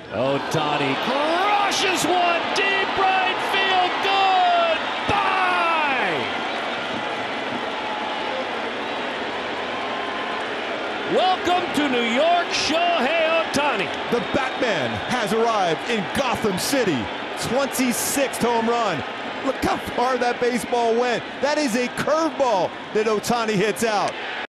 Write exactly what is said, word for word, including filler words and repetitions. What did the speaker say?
Ohtani crushes one deep right field. Goodbye! Welcome to New York, Shohei Ohtani. The Batman has arrived in Gotham City. twenty-sixth home run. Look how far that baseball went. That is a curveball that Ohtani hits out.